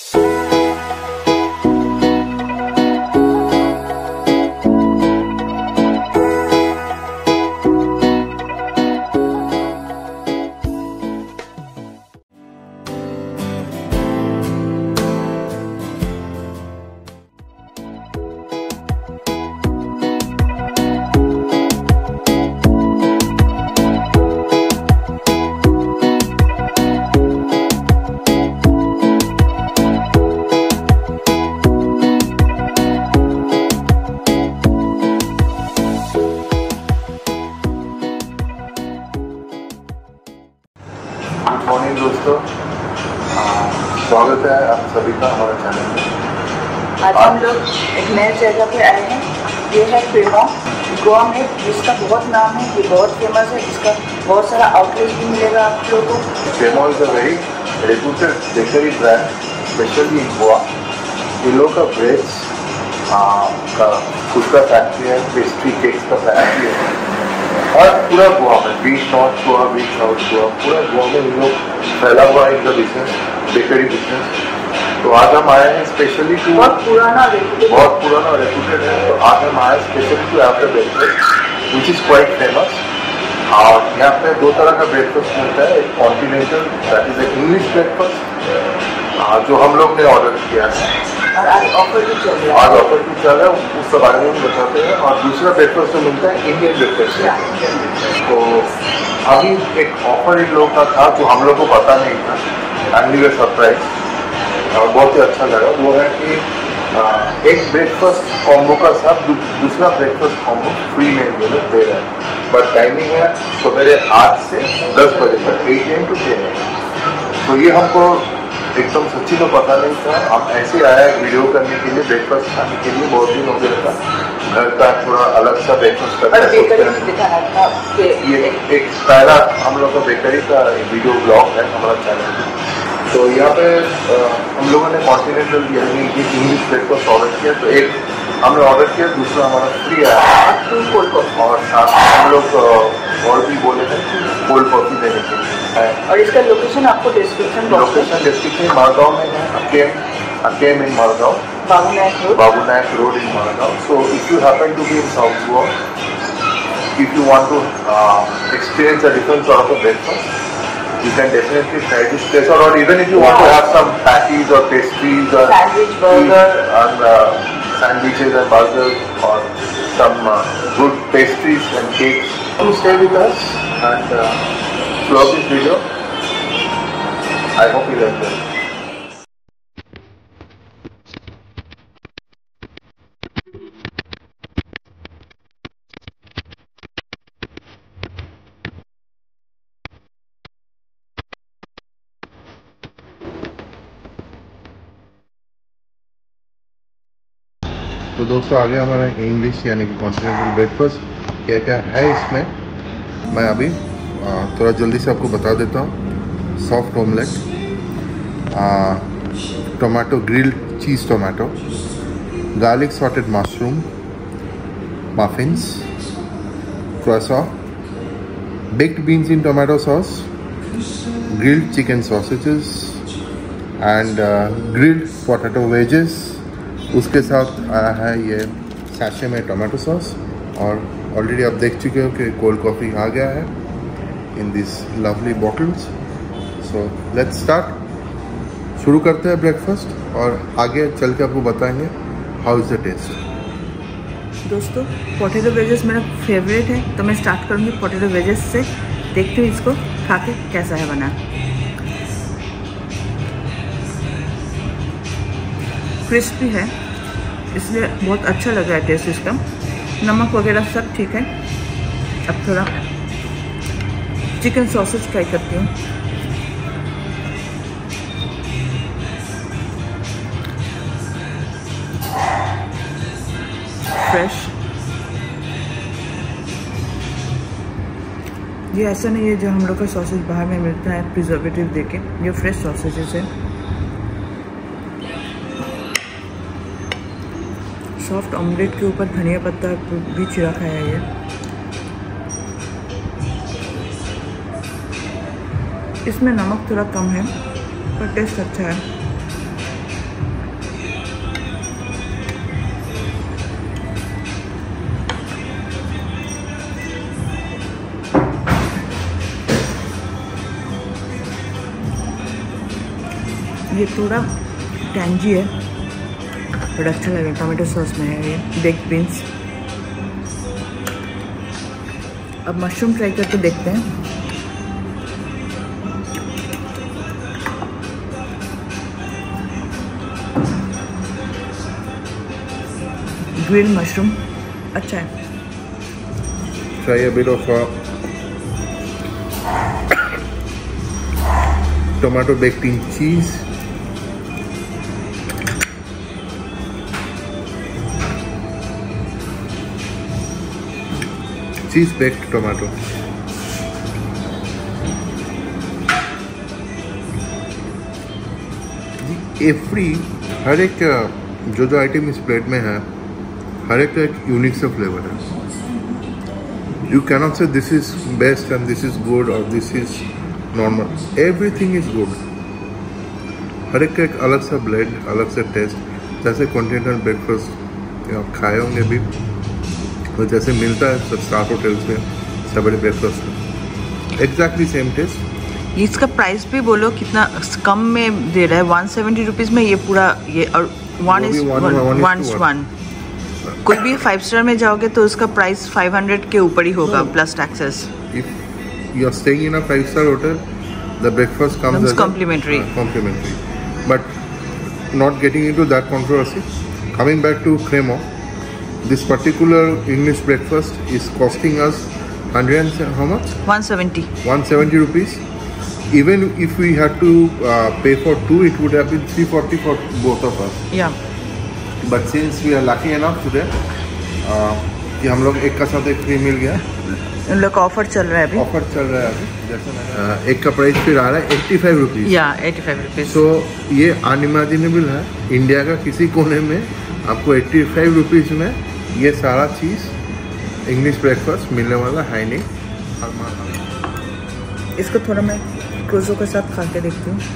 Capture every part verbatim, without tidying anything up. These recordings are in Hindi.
गुड मॉर्निंग दोस्तों, स्वागत है आप सभी का हमारे चैनल में। आज हम लोग एक नए जगह पे आए हैं। ये है फेमो गोवा में, जिसका बहुत नाम है, ये बहुत फेमस है। इसका बहुत सारा आउटलेट भी मिलेगा आप लोगों को। Famo is a very reputed bakery brand, specially in Goa. ये लोग का ब्रेड्स का खुद का फैक्ट्री है, पेस्ट्री केक्स का फैक्ट्री है, और पूरा गोवा में, beach north Goa, beach south Goa, पूरा गोवा में इन लोग फैला हुआ है इनका बिजनेस, बेकरी बिजनेस। तो आज हम आए हैं स्पेशली टू, बहुत पुराना बहुत पुराना रेप्यूटेड है। तो आज हम आए स्पेशली टू यहाँ पे breakfast which is quite famous. और यहाँ पे दो तरह का ब्रेकफास्ट मिलता है, एक continental that is a English breakfast जो हम लोग ने ऑर्डर किया है, और आज ऑफर भी चल रहा है। आज ऑफर भी चल रहा है, उसके बारे में बताते हैं। और दूसरा ब्रेकफास्ट जो मिलता है इंडियन ब्रेकफास्ट। तो अभी एक ऑफर इन लोगों का था जो हम लोग को पता नहीं था, एंड वी वर सरप्राइज और बहुत ही अच्छा लगा। वो है कि आ, एक ब्रेकफास्ट कॉम्बो का साथ दू, दूसरा ब्रेकफास्ट कॉम्बो फ्री में दे रहे हैं। बट टाइमिंग है सवेरे आठ से दस बजे तक, eight AM to ten AM. तो ये हमको एकदम सच्ची तो पता नहीं था। हम ऐसे आया वीडियो करने के लिए, ब्रेकफास्ट खाने के लिए। बहुत दिन हो गया था घर का थोड़ा अलग सा ब्रेकफास्ट करना है। ये एक पहला हम लोग का बेकरी का वीडियो ब्लॉग है हमारा चैनल में। तो यहाँ पे आ, हम लोगों ने कॉन्टिनेंटल यानी कि इंग्लिश ब्रेकफास्ट ऑर्डर किया। तो एक हमने ऑर्डर किया, दूसरा हमारा फ्री आया, और साथ हम लोग और भी बोले थे कोल्ड कॉफी देने के लिए। और इसका लोकेशन आपको डिस्क्रिप्शन लोकेशन डिस्क्रिप्शन मारगांव में है, Aquem Aquem in Margao, Babu Naik road Babu Naik road in Margao. So if you happen to be in south Goa, if you want to uh, experience a different sort of a breakfast, you can definitely try this place. Or, or even if you want to have some patties or pastries or sandwich burger and uh, sandwiches and burgers, or some uh, good pastries and cakes, please stay with us and uh, throughout this video. I hope you like it. तो दोस्तों आगे हमारा इंग्लिश यानी कि कॉन्टिनेंटल ब्रेकफास्ट क्या क्या है इसमें, मैं अभी थोड़ा जल्दी से आपको बता देता हूँ। Soft omelette, tomato grilled cheese tomato, garlic sauteed mushroom, muffins, croissant, baked beans in tomato sauce, grilled chicken sausages and uh, grilled potato wedges। उसके साथ आया है ये सैशे में टोमेटो सॉस, और ऑलरेडी आप देख चुके हो कि कोल्ड कॉफ़ी आ गया है in this lovely bottles. So let's start, शुरू करते हैं ब्रेकफास्ट, और आगे चल के आपको बताएंगे हाउ इज़ द टेस्ट। दोस्तों पोटैटो वेजेस मेरा फेवरेट है, तो मैं स्टार्ट करूँगी पोटैटो वेजेस से। देखती हूँ इसको खा के कैसा है बना। क्रिस्पी है, इसलिए बहुत अच्छा लग रहा है टेस्ट इसका। नमक वगैरह सब ठीक है। अब थोड़ा चिकन सॉसेज फ्राई करती हूँ। फ्रेश, ये ऐसा नहीं है जो हम लोग का सॉसेज बाहर में मिलता है प्रिजर्वेटिव देके। ये फ्रेश सॉसेजेस है। सॉफ्ट ऑमलेट के ऊपर धनिया पत्ता भी छिड़का है ये। इसमें नमक थोड़ा कम है पर टेस्ट अच्छा है। ये थोड़ा टैंजी है बट अच्छा लग रहा है। टमाटो सॉस में है ये बेक्ड बीन्स। अब मशरूम ट्राई करके देखते हैं। ग्रिल्ड मशरूम अच्छा है। Try a bit of uh, tomato baked in cheese. Cheese baked tomato. Every हर एक जो जो आइटम इस प्लेट में है हर एक का एक यूनिक सा फ्लेवर है। You cannot say this is best and this is good or this is normal. Everything is good. हर एक का एक अलग सा ब्लेंड, अलग सा टेस्ट। जैसे कॉन्टिनेंटल ब्रेकफास्ट आप खाए होंगे भी और जैसे मिलता है सब स्टार होटल्स में सबरे ब्रेकफास्ट में एग्जैक्टली सेम टेस्ट। इसका प्राइस भी बोलो कितना कम में दे रहा है। वन सेवेंटी रुपीज़ में ये पूरा ये और वन इज वन वन। कोई भी फाइव स्टार में जाओगे तो उसका प्राइस फाइव हंड्रेड के ऊपर ही होगा plus taxes. If you are staying in a five star hotel, the breakfast comes, comes as complimentary. A, uh, complimentary. But not getting into that controversy. Coming back to Cremo, this particular English breakfast is costing us hundred and how much? one seventy. one seventy rupees. Even if we had to uh, pay for two, it would have been three forty for both of us. Yeah. But since we are lucky enough today uh, कि हम लोग एक का साथ एक फ्री मिल गया। इन लोग का ऑफर चल रहा है अभी। ऑफर चल रहा है अभी जैसे मैंने uh, एक का प्राइस फिर आ रहा है एट्टी फाइव रुपीज़। या एट्टी फाइव रुपीज़। सो ये अनइमेजिनेबल है। इंडिया का किसी कोने में आपको एट्टी फाइव रुपीज़ में ये सारा चीज़ इंग्लिश ब्रेकफास्ट मिलने वाला है नहीं। इसको थोड़ा मैं क्रोज़ो के साथ खा के देखती हूँ।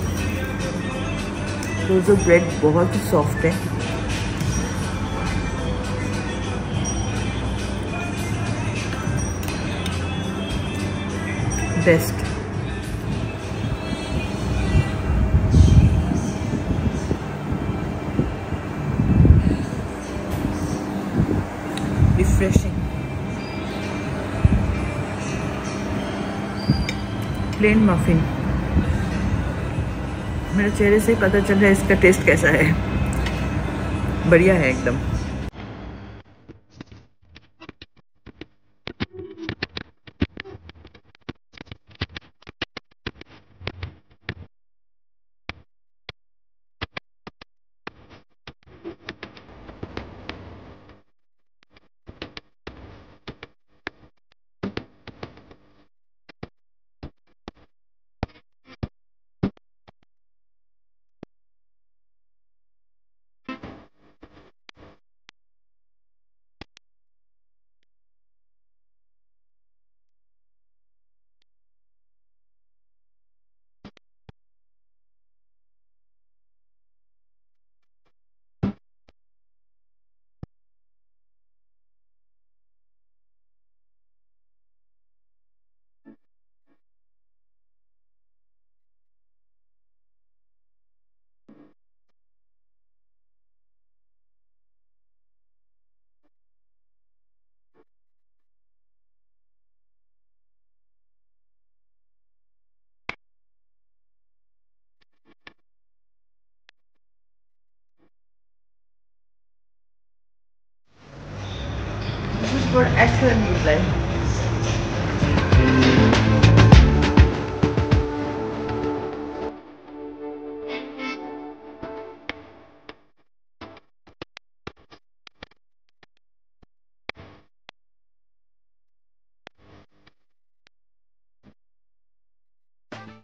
क्रोज़ो ब्रेड बहुत ही सॉफ्ट है। बेस्ट। रिफ्रेशिंग। Plain muffin. मेरे चेहरे से पता चल रहा है इसका टेस्ट कैसा है। बढ़िया है एकदम। For excellent reply.